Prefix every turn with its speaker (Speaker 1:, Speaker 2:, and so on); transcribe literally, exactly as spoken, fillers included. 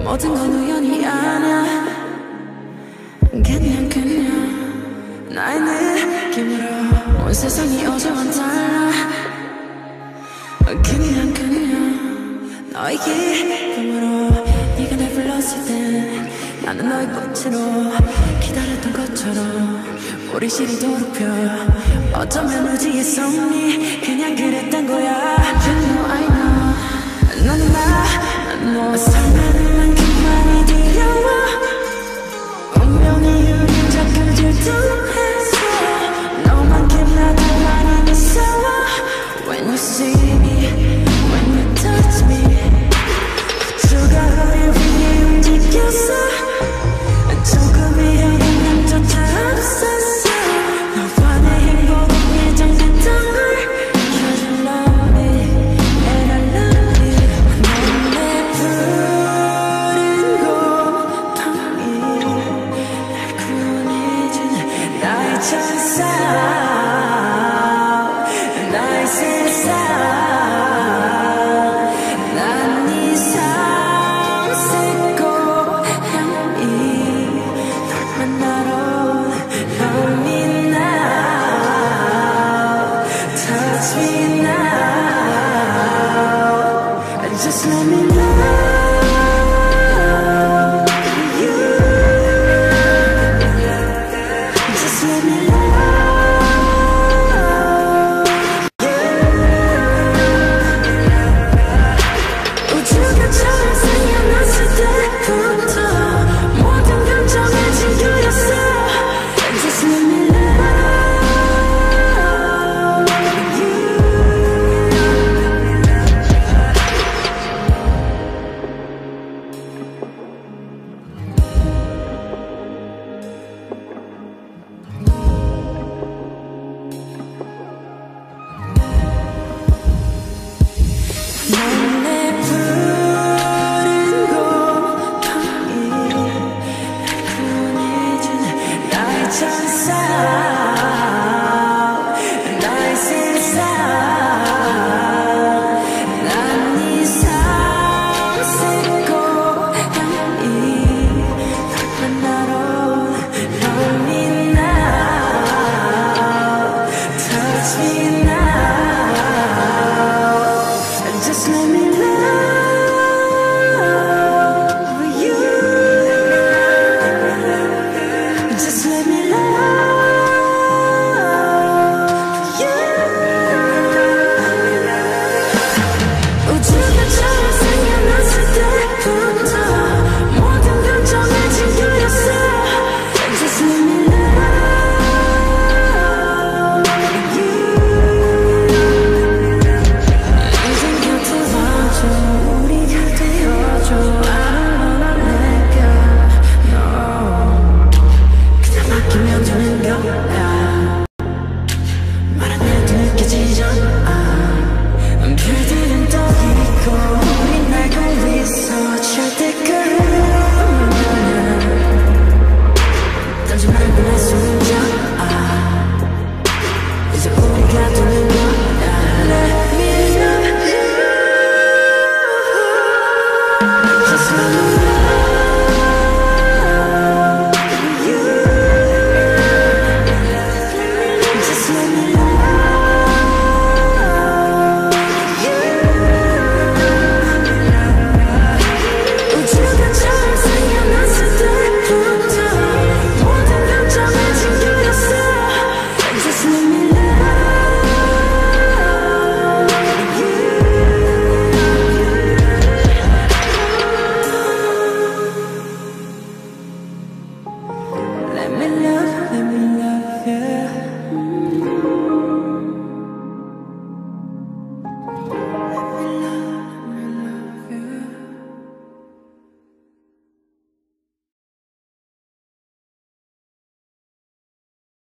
Speaker 1: 모든 건 우연이 아냐. 그냥 그냥 나의 느낌으로 온 세상이 어제와는 달라. 그냥 그냥 너의 기쁨으로 네가 날 불렀을 땐 나는 너의 꽃으로 기다렸던 것처럼 우리 시리도록 펴. 어쩌면 우지의 섭리 그냥 그랬단 거야. You know I know 너는 나 난 너 설레는 만큼만이 두려워. 운명이 우린 자꾸 질투해서 너만큼 나도 많이 무서워. When you see me, when you touch me, 수가 우릴 위해 움직였어. 조금이라도 남조차 없었어. 너와 내 행복은 예정됐던 걸. Cause you love me and I love you. 넌 내 푸른 곰팡이 날 구원해준 나의 천사 나의 세상. 난 네 삼색 고향이 널 만나러 Love me now, touch me now. Just let me love you. Just let me love you. 우주가 처음 생겨났을 때부터 모든 감정에 진그렸어. Just let me love you. 넌 내 푸른 곰팡이 날 구원해준 나의 천사 나의 세상. 난 네 삼색 고향이 널 만나러 Love me now, touch me now. Just let me